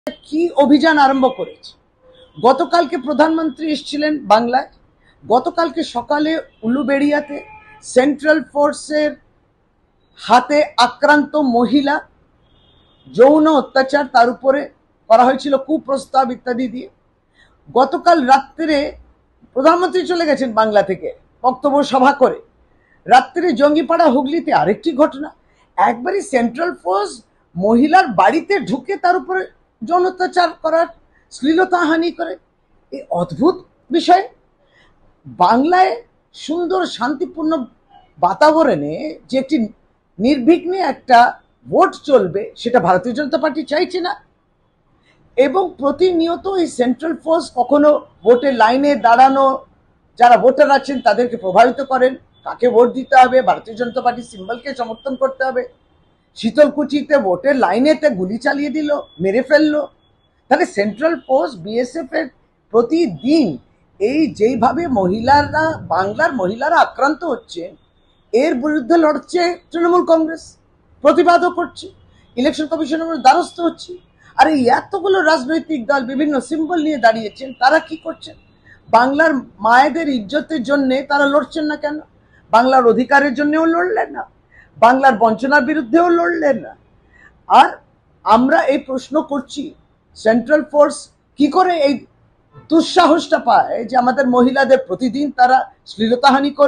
কি অভিযান আরম্ভ করেছে। গতকালকে প্রধানমন্ত্রী এসেছিলেন বাংলায়। গতকালকে সকালে উলুবেড়িয়াতে সেন্ট্রাল ফোর্সের হাতে আক্রান্ত মহিলা, যৌন অত্যাচার তার উপরে করা হয়েছিল, কুপ্রস্তাব ইত্যাদি দিয়ে। গতকাল রাত্রে প্রধানমন্ত্রী চলে গেছেন বাংলা থেকে বক্তব্য সভা করে। রাত্রে জঙ্গিপাড়া হুগলিতে আরেকটি ঘটনা, একবারই সেন্ট্রাল ফোর্স মহিলার বাড়িতে ঢুকে তার উপরে যৌন অত্যাচার করার, শ্লীলতাহানি করে। এই অদ্ভুত বিষয়। বাংলায় সুন্দর শান্তিপূর্ণ বাতাবরণে যে একটি নির্বিঘ্নে একটা ভোট চলবে, সেটা ভারতীয় জনতা পার্টি চাইছে না। এবং প্রতিনিয়ত এই সেন্ট্রাল ফোর্স কখনো ভোটের লাইনে দাঁড়ানো যারা ভোটার আছেন তাদেরকে প্রভাবিত করেন, কাকে ভোট দিতে হবে, ভারতীয় জনতা পার্টির সিম্বলকে সমর্থন করতে হবে। শীতলকুচিতে ভোটের লাইনেতে গুলি চালিয়ে দিল, মেরে ফেললো। তাহলে সেন্ট্রাল ফোর্স বিএসএফ এর প্রতিদিন এই যেইভাবে মহিলারা, বাংলার মহিলারা আক্রান্ত হচ্ছে, এর বিরুদ্ধে লড়ছে তৃণমূল কংগ্রেস, প্রতিবাদও করছে, ইলেকশন কমিশনের দ্বারস্থ হচ্ছে। আর এই এতগুলো রাজনৈতিক দল বিভিন্ন সিম্বল নিয়ে দাঁড়িয়েছেন, তারা কি করছেন? বাংলার মায়েদের ইজ্জতের জন্য তারা লড়ছেন না কেন? বাংলার অধিকারের জন্যও লড়লেন না, বাংলার বঞ্চনার বিরুদ্ধেও লড়লেন না। আর আমরা এই প্রশ্ন করছি, সেন্ট্রাল ফোর্স কি করে এই দুঃসাহসটা পায় যে আমাদের মহিলাদের প্রতিদিন তারা শ্লীলতাহানি করে?